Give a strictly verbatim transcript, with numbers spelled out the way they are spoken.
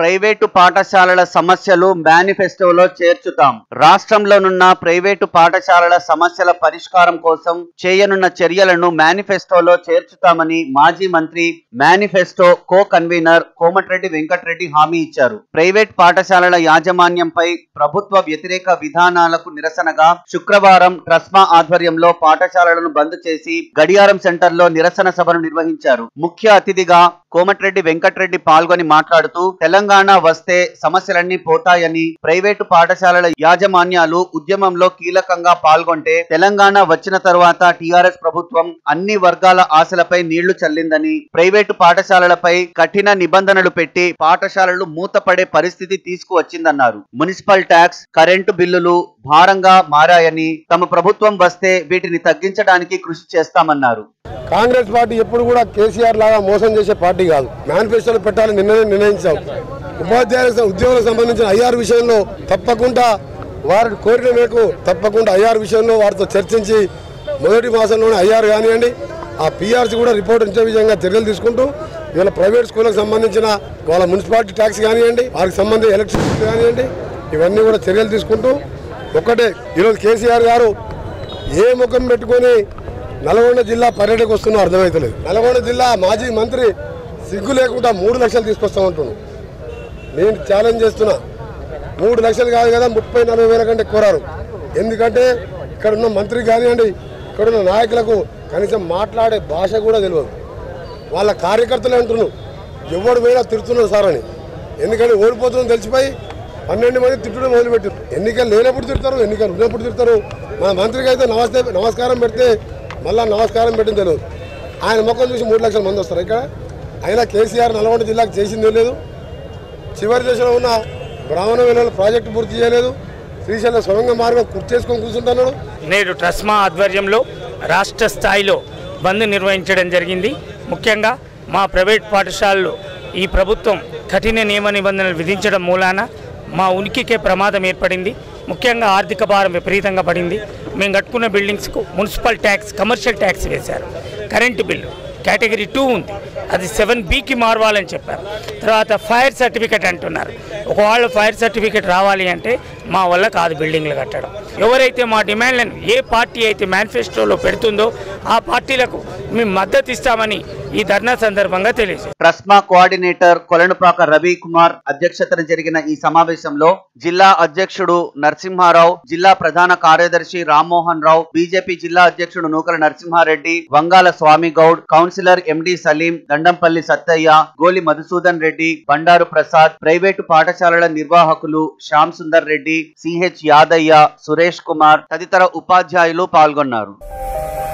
Private పాఠశాలల సమస్యలు మేనిఫెస్టోలో చేర్చుతాం. రాష్ట్రంలోనున్న ప్రైవేటు పాఠశాలల సమస్యల పరిష్కారం కోసం చేయనున్న చర్యలను మేనిఫెస్టోలో చేర్చుతామని మాజీ మంత్రి, manifesto co convener Komatireddy Venkatreddy హామీ ఇచ్చారు. ప్రైవేట్ పాఠశాలల యాజమాన్యంపై ప్రభుత్వ వ్యతిరేక విధానాలకు నిరసనగా శుక్రవారం ట్రస్మా ఆధ్వర్యంలో పాఠశాలలను బంద్ చేసి గడియారం సెంటర్లో నిరసన సభను నిర్వహించారు. ముఖ్య అతిథిగా కోమటిరెడ్డి వెంకటరెడ్డి పాల్గొని మాట్లాడుతూ తెలంగాణ వస్తే సమస్యలన్నీ పోతాయని, ప్రైవేటు పాఠశాలల యాజమాన్యాలు ఉద్యమంలో కీలకంగా పాల్గొంటే తెలంగాణ వచ్చిన తరువాత టీఆర్ఎస్ ప్రభుత్వం అన్ని వర్గాల ఆశలపై నీళ్లు చల్లిందని, ప్రైవేటు పాఠశాలలపై కఠిన నిబంధనలు పెట్టి పాఠశాలలు మూతపడే పరిస్థితి తీసుకువచ్చిందన్నారు. మున్సిపల్ ట్యాక్స్, కరెంటు బిల్లులు భారంగా మారాయని, తమ ప్రభుత్వం వస్తే వీటిని తగ్గించడానికి కృషి చేస్తామన్నారు. కాంగ్రెస్ పార్టీ ఎప్పుడు కూడా కేసీఆర్ లాగా మోసం చేసే పార్టీ కాదు. మేనిఫెస్టోలో పెట్టాలని నిర్ణయం నిర్ణయించాం. ఉపాధ్యాయుల ఉద్యోగులకు సంబంధించిన ఐఆర్ విషయంలో తప్పకుండా వారి కోరిన మేరకు తప్పకుండా ఐఆర్ విషయంలో వారితో చర్చించి మొదటి మాసంలోనే ఐఆర్ కానివ్వండి, ఆ పీఆర్సీ కూడా రిపోర్ట్ ఇచ్చే విధంగా చర్యలు తీసుకుంటూ ఇవాళ ప్రైవేట్ స్కూళ్ళకు సంబంధించిన వాళ్ళ మున్సిపాలిటీ ట్యాక్స్ కానివ్వండి, వారికి సంబంధించిన ఎలక్ట్రిసిటీ కానివ్వండి, ఇవన్నీ కూడా చర్యలు తీసుకుంటూ ఒక్కటే ఈరోజు కేసీఆర్ గారు ఏ ముఖం పెట్టుకొని నల్గొండ జిల్లా పర్యటనకు వస్తున్నా అర్థమవుతలేదు. నల్గొండ జిల్లా మాజీ మంత్రి సిగ్గు లేకుండా మూడు లక్షలు తీసుకొస్తామంటున్నాను. నేను ఛాలెంజ్ చేస్తున్నా, మూడు లక్షలు కాదు కదా, ముప్పై నలభై వేల కంటే కోరారు. ఎందుకంటే ఇక్కడ ఉన్న మంత్రి కానివ్వండి, ఇక్కడున్న నాయకులకు కనీసం మాట్లాడే భాష కూడా తెలియదు. వాళ్ళ కార్యకర్తలే అంటున్నారు ఎవడు పోయినా తిడుతున్నారు సార్ అని. ఎందుకంటే ఓడిపోతుందని తెలిసిపోయి పన్నెండు మంది తిట్టడం మొదలుపెట్టారు. ఎన్నికలు లేనప్పుడు తిడతారు, ఎన్నికలు ఉన్నప్పుడు తిడతారు. మన మంత్రికి అయితే నమస్తే నమస్కారం పెడితే మళ్ళీ నమస్కారం పెట్టింది తెలియదు. ఆయన ముఖం చూసి మూడు లక్షల మంది వస్తారు ఇక్కడ. అయినా కేసీఆర్ నల్గొండ జిల్లాకు చేసిందే లేదు. చివరి దశలో ఉన్న బ్రాహ్మణ వేళల ప్రాజెక్టు పూర్తి చేయలేదు. శ్రీశైలం సొరంగ మార్గం కుర్చీ చేసుకొని కూర్చుంటున్నాడు. నేడు ట్రస్మా ఆధ్వర్యంలో రాష్ట్ర స్థాయిలో బంద్ నిర్వహించడం జరిగింది. ముఖ్యంగా మా ప్రైవేట్ పాఠశాలలు ఈ ప్రభుత్వం కఠిన నియమ నిబంధనలు విధించడం మూలాన మా ఉనికికే ప్రమాదం ఏర్పడింది. ముఖ్యంగా ఆర్థిక భారం విపరీతంగా పడింది. మేము కట్టుకున్న బిల్డింగ్స్కు మున్సిపల్ ట్యాక్స్, కమర్షియల్ ట్యాక్స్ వేశారు. కరెంటు బిల్లు కేటగిరీ టూ ఉంది, అది సెవెన్ బికి మారవాలని చెప్పారు. తర్వాత ఫైర్ సర్టిఫికేట్ అంటున్నారు. ఒకవేళ ఫైర్ సర్టిఫికేట్ రావాలి అంటే మా వల్ల కాదు బిల్డింగ్లు కట్టడం. ఎవరైతే మా డిమాండ్లను ఏ పార్టీ అయితే మేనిఫెస్టోలో పెడుతుందో ఆ పార్టీలకు మేము మద్దతు ఇస్తామని ఈ ధర్నా సందర్భంగా తెలియజేశారు. ట్రస్మా కోఆర్డినేటర్ కొలనుపాక రవి కుమార్ అధ్యక్షతన జరిగిన ఈ సమావేశంలో జిల్లా అధ్యక్షుడు నరసింహారావు, జిల్లా ప్రధాన కార్యదర్శి రామ్మోహన్ రావు, బీజేపీ జిల్లా అధ్యక్షుడు Nukala Narasimhareddy, Vangala Swamy Goud, councillor MD Saleem, Dandampalli Sattaiah, Goli Madhusudan Reddy, Bandaru Prasad, private పాఠశాలల నిర్వాహకులు శ్యామ్ సుందర్ రెడ్డి, సిహెచ్ యాదయ్య, సురేష్ కుమార్ తదితర ఉపాధ్యాయులు పాల్గొన్నారు.